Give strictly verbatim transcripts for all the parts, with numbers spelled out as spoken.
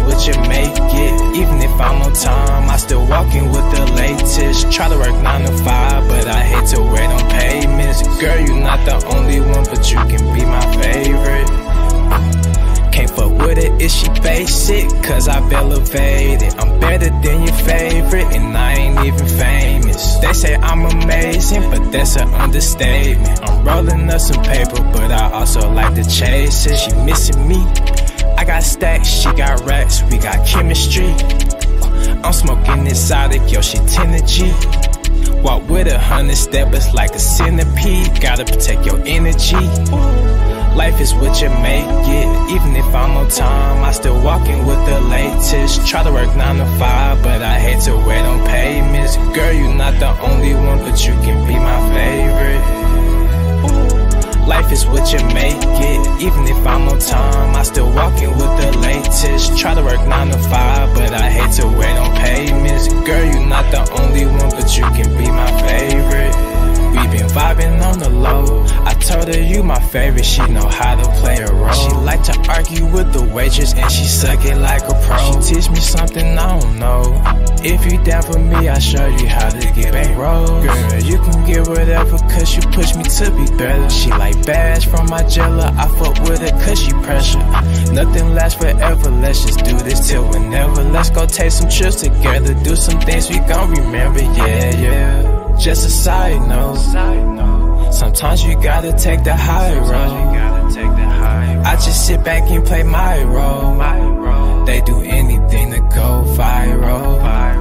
what you make it. Even if I'm on time, I still walking with the latest. Try to work nine to five, but I hate to wait on payments. Girl, you're not the only one, but you can be my favorite. Can't fuck with it if she basic, cause I've elevated. I'm better than your favorite, and I ain't even famous. They say I'm amazing, but that's an understatement. I'm rolling up some paper, but I also like to chase it. She missing me, I got stacks, she got racks, we got chemistry. I'm smoking exotic, yo, she ten to G. Walk with a hundred steppers like a centipede. Gotta protect your energy. Life is what you make it. Even if I'm on time, I still walking with the latest. Try to work nine to five, but I hate to wait on payments. Girl, you're not the only one, but you can be my favorite. Life is what you make it. Even if I'm on time, I still walking with the latest. Try to work nine to five, but I hate to wait on payments. Girl, you're not the only one, but you can be my favorite. We been vibing on the low. I told her you my favorite, she know how to play a role. She like to argue with the waitress and she suck it like a pro. She teach me something I don't know. If you down for me, I'll show you how to get bankroll. Girl, you can get whatever cause you push me to be better. She like bash from my jailer, I fuck with her cause she pressure. Nothing lasts forever, let's just do this till whenever. Let's go take some trips together, do some things we gon' remember, yeah, yeah. Just a side note, sometimes you gotta take the high road. I just sit back and play my role. They do anything to go viral.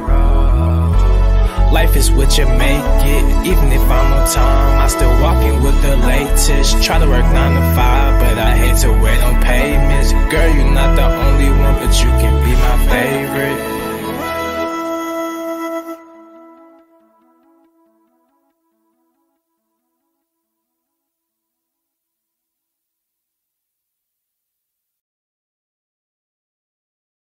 Life is what you make it. Even if I'm on time, I still walking with the latest. Try to work nine to five, but I hate to wait on payments. Girl, you're not the only one, but